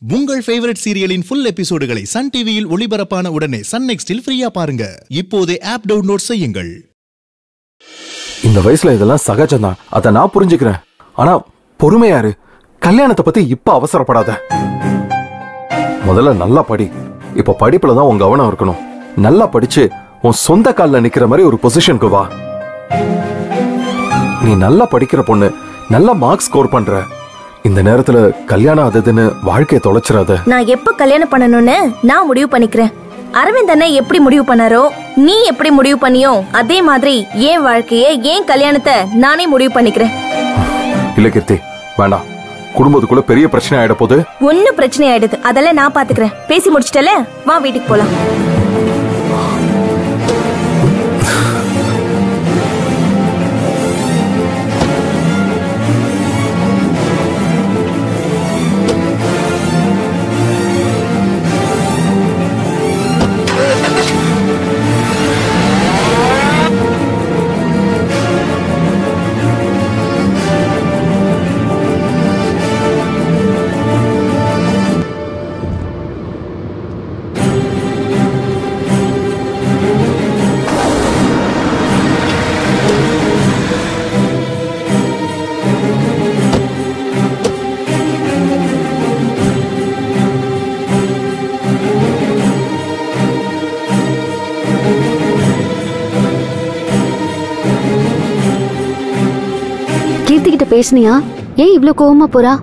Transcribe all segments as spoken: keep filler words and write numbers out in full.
உங்கள் ஃபேவரட் சீரியலின் ஃபுல் எபிசோடுகளை சன் டிவியில் ஒளிபரப்பான உடனே சன் நெக்ஸ்டில் ஃப்ரீயா பாருங்க. இப்போதே ஆப் டவுன்லோட் செய்யுங்கள். இந்த வயசுல இதெல்லாம் சகஜம்தான், அதை நான் புரிஞ்சுக்கிறேன். ஆனா பொறுமையாரு, கல்யாணத்தை பத்தி இப்ப அவசரப்படாத. முதல்ல நல்லா படி. இப்ப படிப்புல தான் உன் கவனம் இருக்கணும். நல்லா படிச்சு உன் சொந்த கால்ல நிக்கிற மாதிரி ஒரு பொசிஷனுக்கு வா. நீ நல்லா படிக்கிற பொண்ணு, நல்லா மார்க் ஸ்கோர் பண்ற. இந்த நேரத்துல கல்யாணம் அதுன்னு வாழ்க்கையை தொலைச்சிடாத. நான் எப்ப கல்யாணம் பண்ணணும்னு நான் முடிவு பண்ணிக்கிறேன். அரவிந்த் அண்ணன் எப்படி முடிவு பண்ணாரோ, நீ எப்படி முடிவு பண்ணியோ அதே மாதிரி ஏன் வாழ்க்கைய ஏன் கல்யாணத்தை நானே முடிவு பண்ணிக்கிறேன். இல்ல கீர்த்தி, வேண்டாம். குடும்பத்துக்குள்ள பெரிய பிரச்சனை ஆயிட போது. ஒன்னும் பிரச்சனை ஆயிடுது, அதெல்லாம் நான் பாத்துக்கிறேன். பேசி முடிச்சிட்டல, வா வீட்டுக்கு போலாம். கீர்த்திகிட்ட பேசுனியா? ஏன் இவ்ளோ கோவமா போறா?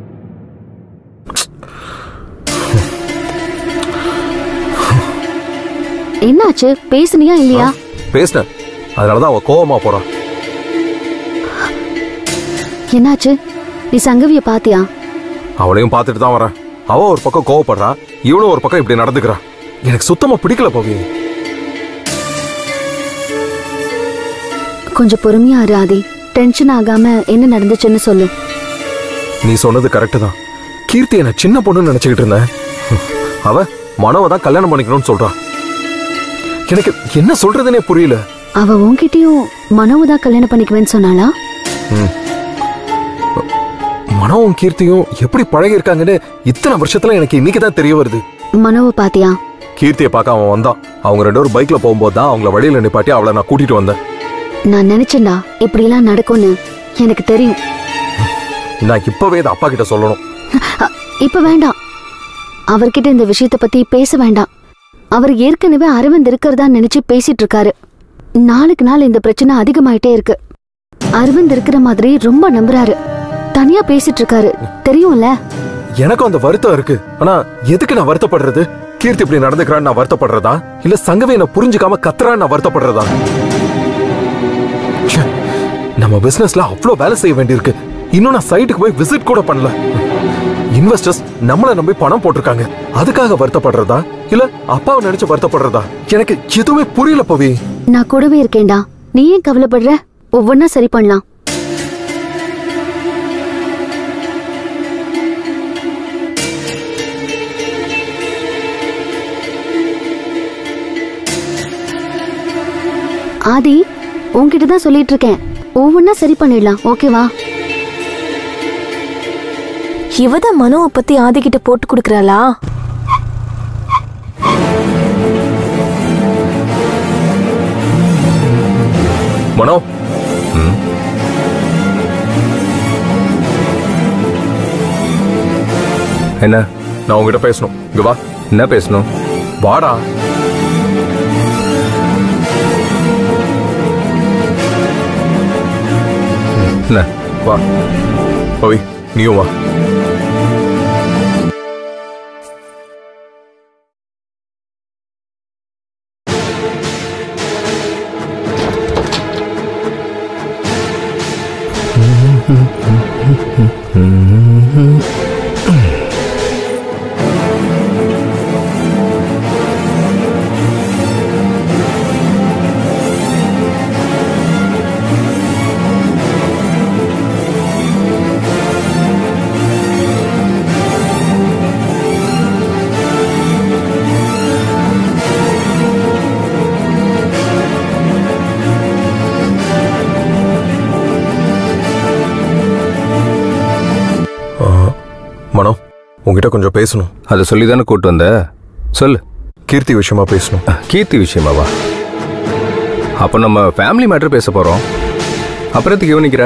என்னாச்சு? பேசுனியா இல்லையா? பேசுன, அதனாலதான் அவ கோவமா போறா. என்னாச்சு? நீ சங்கவிய பாத்தியா? அவளையும் பாத்துட்டு தான் வரேன். அவ ஒரு பக்கம் கோவப்படுறா, இவனும் ஒரு பக்கம் இப்படி நடந்துக்கிறா. எனக்கு சுத்தமா பிடிக்கல பவி. கொஞ்சம் பொறுமையா இரு ஆதி. டென்ஷன் ஆகாம என்ன நடந்துச்சுன்னு சொல்லு. நீ சொன்னது கரெக்ட் தான். கீர்த்தி என்ன சின்ன பொண்ணுன்னு நினைச்சுக்கிட்டு இருந்தேன். அவ மனோவை தான் கல்யாணம் பண்ணிக்கணும்னு சொல்றா. எனக்கு என்ன சொல்றதுன்னே புரியல. அவ உன்கிட்டயும் மனோவை தான் கல்யாணம் பண்ணிக்குவேன்னு சொன்னாளா? மனோவும் கீர்த்தியும் எப்படி பழகி இருக்காங்கன்னு இத்தனை வருஷத்துல எனக்கு இன்னைக்குதான் தெரிய வருது. மனோவை பாத்தியா? கீர்த்தியை பார்க்க அவன் வந்தான். அவங்க ரெண்டு பேரும் பைக்ல போகும்போது தான் அவங்கள வழியில நிப்பாட்டி அவளை நான் கூட்டிட்டு வந்தேன். நான் நினைச்சேன்டா இப்படி எல்லாம் நடக்கும்னு. எனக்கு தெரியும். நான் இப்பவே இதை அப்பா கிட்ட சொல்லணும். இப்ப வேண்டாம். அவர்கிட்ட இந்த விஷயத்த பத்தி பேச வேண்டாம். அவர் ஏற்கனவே அரவிந்த் இருக்கிறதா நினைச்சு பேசிட்டு இருக்காரு. நாளுக்கு நாள் இந்த பிரச்சனை அதிகமாயிட்டே இருக்கு. அரவிந்த் இருக்கிற மாதிரி ரொம்ப நம்புறாரு. தனியா பேசிட்டு இருக்காரு, தெரியும்ல? எனக்கும் அந்த வருத்தம் இருக்கு. ஆனா எதுக்கு நான் வருத்தப்படுறது? கீர்த்தி இப்படி நடந்துக்கிறான்னு நான் வருத்தப்படுறதா, இல்ல சங்கவே என்ன புரிஞ்சுக்காம கத்துறான்னு நான் வருத்தப்படுறதா? நம்ம பிசினஸ்ல அவ்வளவு வேலை செய்ய வேண்டியிருக்கு. இன்னும் நான் சைட்டுக்கு போய் விசிட் கூட பண்ணல. இன்வெஸ்டர்ஸ் நம்மள நம்பி பணம் போட்டிருக்காங்க. அதுக்காக வருத்தப்படுறதா, இல்ல அப்பாவை நினைச்சு வருத்தப்படுறதா? எனக்கு எதுவுமே புரியல பவி. நான் கூடவே இருக்கேன்டா. நீ ஏன் கவலைப்படுற? ஒவ்வொன்னா சரி பண்ணலாம். ஆதி, உன்கிட்ட தான் சொல்லிட்டு இருக்கேன். ஒவ்வொன்னா சரி பண்ணிடலாம், ஓகேவா? இவதான் மனோவை பத்தி ஆதி கிட்ட போட்டு கொடுக்கறாளா? மனோ, என்ன? நான் உங்ககிட்ட பேசணும். இங்க வா. என்ன பேசணும்? வாடா. என்ன? வா பவி, நீயும் வா. உங்ககிட்ட கொஞ்சம் பேசணும். அதை சொல்லி தானே கூட்டு வந்த, சொல்லு. கீர்த்தி விஷயமா பேசணும். கீர்த்தி விஷயமாவா? அப்போ நம்ம ஃபேமிலி மேட்டர் பேச போறோம். அப்புறத்துக்கு கவனிக்கிற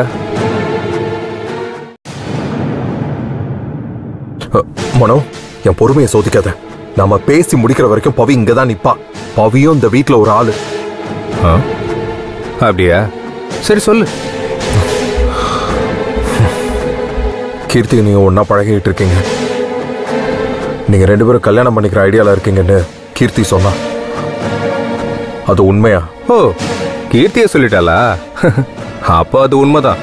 மனோ, என் பொறுமையை சோதிக்காத. நாம பேசி முடிக்கிற வரைக்கும் பவி இங்கதான் நிப்பா. பவியும் இந்த வீட்டுல ஒரு ஆளு. அப்படியா? சரி சொல்லு. கீர்த்தி நீங்க ஒன்னா பழகிட்டு இருக்கீங்க. நீங்க ரெண்டு பேரும் கல்யாணம் பண்ணிக்கிற ஐடியால இருக்கீங்கன்னு கீர்த்தி சொன்னா. அது உண்மையா? ஓ, கீர்த்திய சொல்லிட்டாளா? அப்போ அது உண்மைதான்.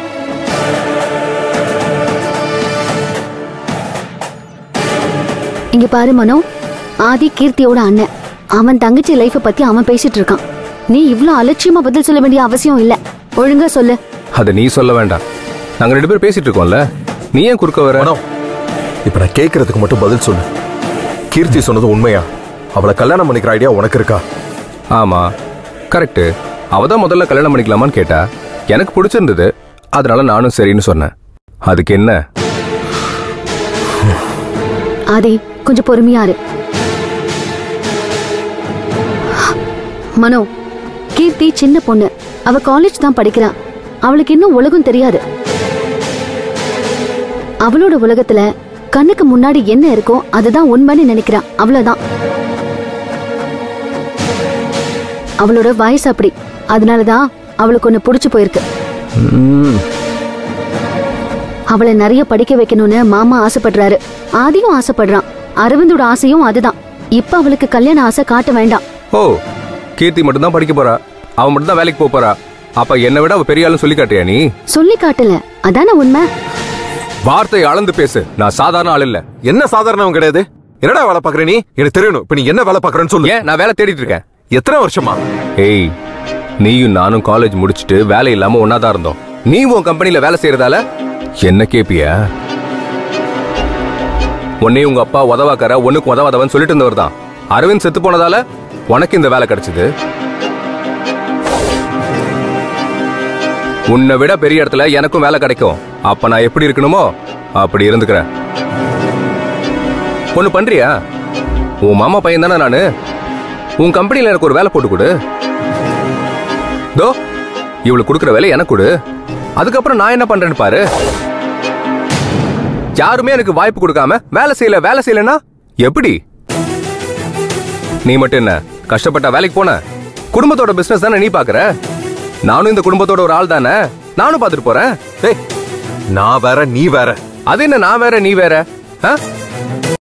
இங்க பாரு மனோ, ஆதி கீர்த்தியோட அண்ணன். அவன் தங்கச்சி லைஃப பத்தி அவன் பேசிட்டு இருக்கான். நீ இவ்ளோ அலட்சியமா பதில் சொல்ல வேண்டிய அவசியம் இல்ல. ஒழுங்கா சொல்லு. அதை நீ சொல்ல வேண்டாம். நாங்க ரெண்டு பேரும் பேசிட்டு இருக்கோம்ல, நீ ஏன் குறுக்க வர? இப்ப நான் கேட்கறதுக்கு மட்டும் பதில் சொல்லு. கீர்த்தி சொன்னது உண்மையா? அவளை கல்யாணம் பண்ணிக்கிற ஐடியா உனக்கு இருக்கா? ஆமா, கரெக்ட். அவதான் முதல்ல கல்யாணம் பண்ணிக்கலாமான்னு கேட்டா, எனக்கு பிடிச்சிருந்தது, அதனால நானும் சரின்னு சொன்னேன். அதுக்கு என்ன? ஆதி, கொஞ்சம் பொறுமையா இரு. மனோ, கீர்த்தி சின்ன பொண்ணு. அவ காலேஜ் தான் படிக்கிறா. அவளுக்கு இன்னும் உலகம் தெரியாது. அவளோட உலகத்துல கண்ணுக்கு முன்னாடி என்ன இருக்கோ அதுதான் உண்மைன்னு நினைக்கிறான். அவ்வளவுதான். அவளோட வயசு அப்படி. அதனாலதான் அவளுக்கு ஒண்ணு புடிச்சு போயிருக்கு. அவளை நிறைய படிக்க வைக்கணும்னு மாமா ஆசைப்படுறாரு. ஆதியும் ஆசைப்படுறான். அரவிந்தோட ஆசையும் அதுதான். இப்ப அவளுக்கு கல்யாண ஆசை காட்ட வேண்டாம். ஓ, கீர்த்தி மட்டும் தான் படிக்க போறா, அவ மட்டும் தான் வேலைக்கு போறா. அப்ப என்ன விட அவ பெரிய ஆளு சொல்லி காட்டியா? நீ சொல்லி காட்டல, அதான உண்மை. வார்த்தையை அளந்து பேசு. நான் சாதாரண ஆள் இல்ல. என்ன சாதாரணம் கிடையாது. என்னடா வேலை பாக்குற நீ? எனக்கு தெரியணும். இப்ப நீ என்ன வேலை பாக்குறன்னு சொல்லு. ஏன் நான் வேலை தேடிட்டு இருக்கேன். எத்தனை வருஷமா? ஏய், நீயும் நானும் காலேஜ் முடிச்சுட்டு வேலை இல்லாம ஒன்னாதான் இருந்தோம். நீ உன் கம்பெனில வேலை செய்யறதால என்ன கேப்பியா? உன்னை உங்க அப்பா உதவாக்கார, உனக்கு உதவாதவன் சொல்லிட்டு இருந்தவர் தான். அரவிந்த் செத்து போனதால உனக்கு இந்த வேலை கிடைச்சது. உன்னை விட பெரிய இடத்துல எனக்கும் வேலை கிடைக்கும். அப்ப நான் எப்படி இருக்கணுமோ அப்படி இருந்துக்கிறேன். ஒண்ணு பண்றியா? உன் மாமா பையன் தானே நானு. உன் கம்பெனில எனக்கு ஒரு வேலை போட்டு கொடு. தோ, இவளுக்கு கொடுக்குற வேலை எனக்கு கொடு. அதுக்கப்புறம் நான் என்ன பண்றேன்னு பாரு. யாருமே எனக்கு வாய்ப்பு கொடுக்காம வேலை செய்யல வேலை செய்யலன்னா எப்படி? நீ மட்டும் என்ன கஷ்டப்பட்ட வேலைக்கு போன? குடும்பத்தோட பிசினஸ் தானே நீ பாக்குற. நானும் இந்த குடும்பத்தோட ஒரு ஆள் தானே. நானும் பாத்துட்டு போறேன். நான் வேற, நீ வேற. அது என்ன நான் வேற நீ வேற?